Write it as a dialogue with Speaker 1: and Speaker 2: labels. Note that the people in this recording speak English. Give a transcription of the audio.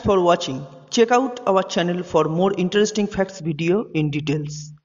Speaker 1: for watching. Check out our channel for more interesting facts video in details.